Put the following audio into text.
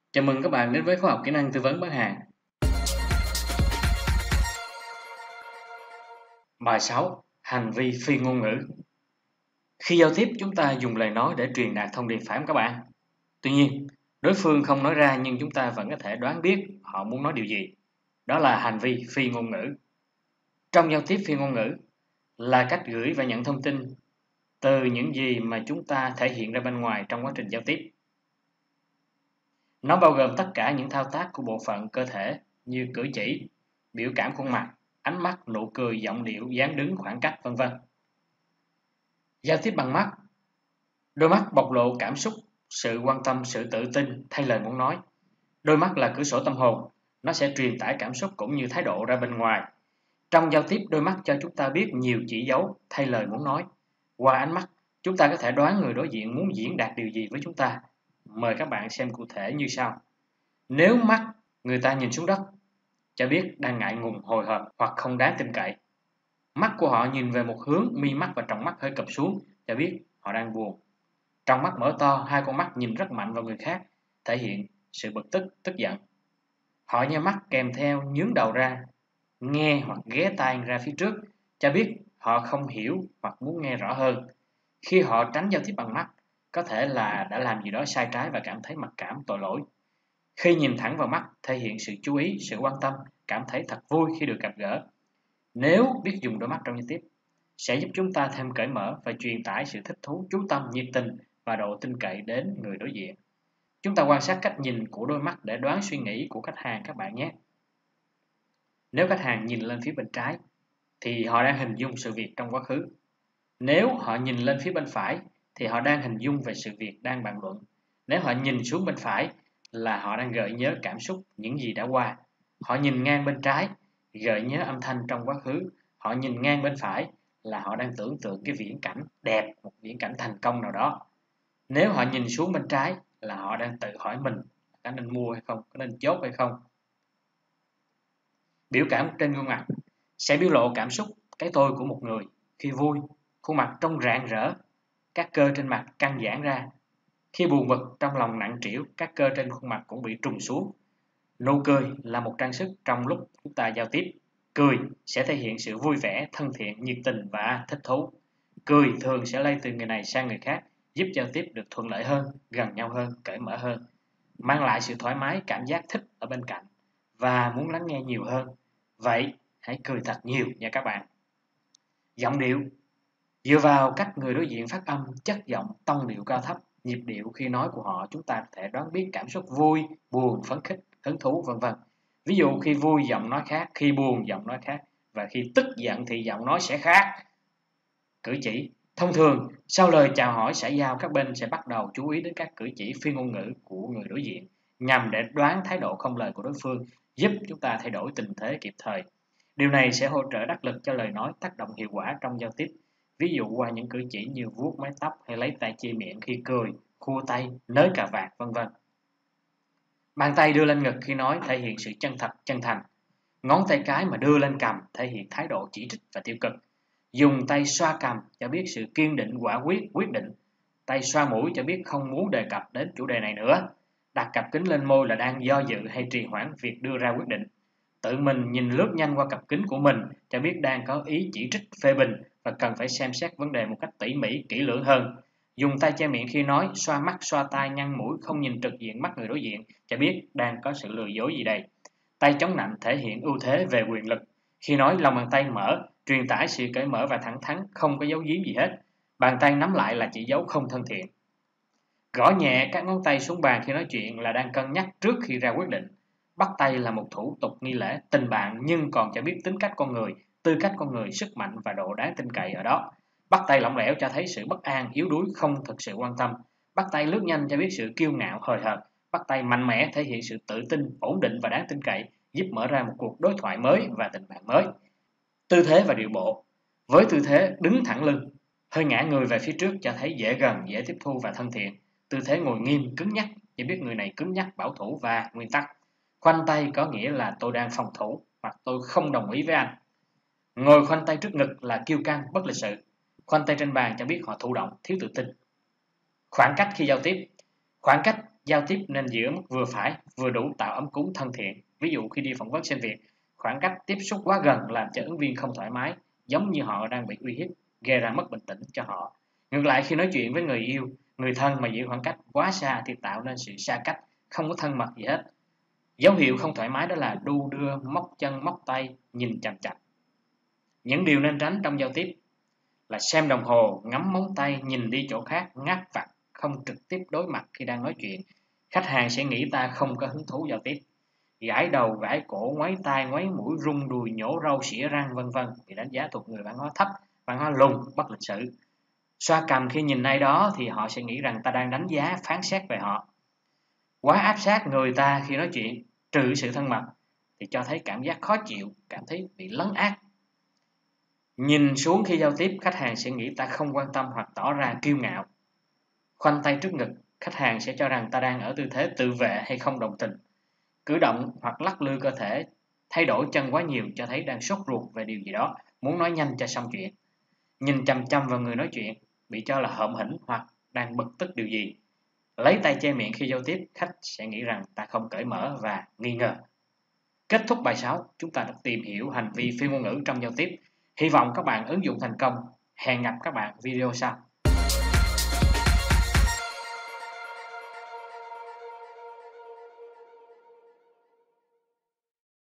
Chào mừng các bạn đến với khóa học kỹ năng tư vấn bán hàng. Bài 6. Hành vi phi ngôn ngữ. Khi giao tiếp, chúng ta dùng lời nói để truyền đạt thông điệp, phải không các bạn? Tuy nhiên, đối phương không nói ra nhưng chúng ta vẫn có thể đoán biết họ muốn nói điều gì. Đó là hành vi phi ngôn ngữ. Trong giao tiếp phi ngôn ngữ là cách gửi và nhận thông tin từ những gì mà chúng ta thể hiện ra bên ngoài trong quá trình giao tiếp. Nó bao gồm tất cả những thao tác của bộ phận cơ thể như cử chỉ, biểu cảm khuôn mặt, ánh mắt, nụ cười, giọng điệu, dáng đứng, khoảng cách, vân vân. Giao tiếp bằng mắt. Đôi mắt bộc lộ cảm xúc, sự quan tâm, sự tự tin thay lời muốn nói. Đôi mắt là cửa sổ tâm hồn, nó sẽ truyền tải cảm xúc cũng như thái độ ra bên ngoài. Trong giao tiếp, đôi mắt cho chúng ta biết nhiều chỉ dấu thay lời muốn nói. Qua ánh mắt, chúng ta có thể đoán người đối diện muốn diễn đạt điều gì với chúng ta. Mời các bạn xem cụ thể như sau. Nếu mắt người ta nhìn xuống đất, cho biết đang ngại ngùng, hồi hộp hoặc không đáng tin cậy. Mắt của họ nhìn về một hướng, mi mắt và tròng mắt hơi cụp xuống, cho biết họ đang buồn. Tròng mắt mở to, hai con mắt nhìn rất mạnh vào người khác, thể hiện sự bực tức, tức giận. Họ nhe mắt kèm theo nhướng đầu ra, nghe hoặc ghé tai ra phía trước, cho biết họ không hiểu hoặc muốn nghe rõ hơn. Khi họ tránh giao tiếp bằng mắt, có thể là đã làm gì đó sai trái và cảm thấy mặc cảm, tội lỗi. Khi nhìn thẳng vào mắt, thể hiện sự chú ý, sự quan tâm, cảm thấy thật vui khi được gặp gỡ. Nếu biết dùng đôi mắt trong giao tiếp, sẽ giúp chúng ta thêm cởi mở và truyền tải sự thích thú, chú tâm, nhiệt tình và độ tin cậy đến người đối diện. Chúng ta quan sát cách nhìn của đôi mắt để đoán suy nghĩ của khách hàng các bạn nhé. Nếu khách hàng nhìn lên phía bên trái, thì họ đang hình dung sự việc trong quá khứ. Nếu họ nhìn lên phía bên phải, thì họ đang hình dung về sự việc đang bàn luận. Nếu họ nhìn xuống bên phải, là họ đang gợi nhớ cảm xúc những gì đã qua. Họ nhìn ngang bên trái, gợi nhớ âm thanh trong quá khứ. Họ nhìn ngang bên phải là họ đang tưởng tượng cái viễn cảnh đẹp, một viễn cảnh thành công nào đó. Nếu họ nhìn xuống bên trái là họ đang tự hỏi mình có nên mua hay không, có nên chốt hay không. Biểu cảm trên gương mặt sẽ biểu lộ cảm xúc, cái tôi của một người. Khi vui, khuôn mặt trông rạng rỡ, các cơ trên mặt căng giãn ra. Khi buồn bực, trong lòng nặng trĩu, các cơ trên khuôn mặt cũng bị trùng xuống. Nụ cười là một trang sức trong lúc chúng ta giao tiếp. Cười sẽ thể hiện sự vui vẻ, thân thiện, nhiệt tình và thích thú. Cười thường sẽ lây từ người này sang người khác, giúp giao tiếp được thuận lợi hơn, gần nhau hơn, cởi mở hơn, mang lại sự thoải mái, cảm giác thích ở bên cạnh và muốn lắng nghe nhiều hơn. Vậy, hãy cười thật nhiều nha các bạn. Giọng điệu. Dựa vào cách người đối diện phát âm, chất giọng, tông điệu cao thấp, nhịp điệu khi nói của họ, chúng ta có thể đoán biết cảm xúc vui, buồn, phấn khích, hứng thú, vân vân. Ví dụ khi vui giọng nói khác, khi buồn giọng nói khác, và khi tức giận thì giọng nói sẽ khác. Cử chỉ. Thông thường, sau lời chào hỏi xã giao, các bên sẽ bắt đầu chú ý đến các cử chỉ phi ngôn ngữ của người đối diện, nhằm để đoán thái độ không lời của đối phương, giúp chúng ta thay đổi tình thế kịp thời. Điều này sẽ hỗ trợ đắc lực cho lời nói tác động hiệu quả trong giao tiếp. Ví dụ qua những cử chỉ như vuốt mái tóc hay lấy tay che miệng khi cười, khua tay, nới cà vạt, vân vân. Bàn tay đưa lên ngực khi nói thể hiện sự chân thật, chân thành. Ngón tay cái mà đưa lên cằm thể hiện thái độ chỉ trích và tiêu cực. Dùng tay xoa cằm cho biết sự kiên định, quả quyết, quyết định. Tay xoa mũi cho biết không muốn đề cập đến chủ đề này nữa. Đặt cặp kính lên môi là đang do dự hay trì hoãn việc đưa ra quyết định. Tự mình nhìn lướt nhanh qua cặp kính của mình cho biết đang có ý chỉ trích, phê bình và cần phải xem xét vấn đề một cách tỉ mỉ, kỹ lưỡng hơn. Dùng tay che miệng khi nói, xoa mắt, xoa tai, nhăn mũi, không nhìn trực diện mắt người đối diện cho biết đang có sự lừa dối gì đây. Tay chống nạnh thể hiện ưu thế về quyền lực. Khi nói, lòng bàn tay mở, truyền tải sự cởi mở và thẳng thắn, không có giấu giếm gì hết. Bàn tay nắm lại là chỉ dấu không thân thiện. Gõ nhẹ các ngón tay xuống bàn khi nói chuyện là đang cân nhắc trước khi ra quyết định. Bắt tay là một thủ tục nghi lễ, tình bạn nhưng còn cho biết tính cách con người, tư cách con người, sức mạnh và độ đáng tin cậy ở đó. Bắt tay lỏng lẻo cho thấy sự bất an, yếu đuối, không thực sự quan tâm. Bắt tay lướt nhanh cho biết sự kiêu ngạo, hời hợt. Bắt tay mạnh mẽ thể hiện sự tự tin, ổn định và đáng tin cậy, giúp mở ra một cuộc đối thoại mới và tình bạn mới. Tư thế và điệu bộ. Với tư thế đứng thẳng lưng, hơi ngả người về phía trước cho thấy dễ gần, dễ tiếp thu và thân thiện. Tư thế ngồi nghiêm, cứng nhắc, chỉ biết người này cứng nhắc, bảo thủ và nguyên tắc. Khoanh tay có nghĩa là tôi đang phòng thủ hoặc tôi không đồng ý với anh. Ngồi khoanh tay trước ngực là kiêu căng, bất lịch sự. Khoanh tay trên bàn cho biết họ thụ động, thiếu tự tin. Khoảng cách khi giao tiếp. Khoảng cách giao tiếp nên giữ ở mức vừa phải, vừa đủ tạo ấm cúng thân thiện. Ví dụ khi đi phỏng vấn xin việc, khoảng cách tiếp xúc quá gần làm cho ứng viên không thoải mái, giống như họ đang bị uy hiếp, gây ra mất bình tĩnh cho họ. Ngược lại, khi nói chuyện với người yêu, người thân mà giữ khoảng cách quá xa thì tạo nên sự xa cách, không có thân mật gì hết. Dấu hiệu không thoải mái đó là đu đưa, móc chân, móc tay, nhìn chằm chằm. Những điều nên tránh trong giao tiếp là xem đồng hồ, ngắm móng tay, nhìn đi chỗ khác, ngáp vặt, không trực tiếp đối mặt khi đang nói chuyện. Khách hàng sẽ nghĩ ta không có hứng thú giao tiếp. Gãi đầu, gãi cổ, ngoáy tai, ngoáy mũi, rung đùi, nhổ râu, xỉa răng, vân vân bị đánh giá thuộc người văn hóa thấp, văn hóa lùn, bất lịch sự. Xoa cằm khi nhìn ai đó thì họ sẽ nghĩ rằng ta đang đánh giá, phán xét về họ. Quá áp sát người ta khi nói chuyện, trừ sự thân mật, thì cho thấy cảm giác khó chịu, cảm thấy bị lấn át. Nhìn xuống khi giao tiếp, khách hàng sẽ nghĩ ta không quan tâm hoặc tỏ ra kiêu ngạo. Khoanh tay trước ngực, khách hàng sẽ cho rằng ta đang ở tư thế tự vệ hay không đồng tình. Cử động hoặc lắc lư cơ thể, thay đổi chân quá nhiều cho thấy đang sốt ruột về điều gì đó, muốn nói nhanh cho xong chuyện. Nhìn chằm chằm vào người nói chuyện, bị cho là hợm hĩnh hoặc đang bực tức điều gì. Lấy tay che miệng khi giao tiếp, khách sẽ nghĩ rằng ta không cởi mở và nghi ngờ. Kết thúc bài 6, chúng ta đã tìm hiểu hành vi phi ngôn ngữ trong giao tiếp. Hy vọng các bạn ứng dụng thành công. Hẹn gặp các bạn video sau.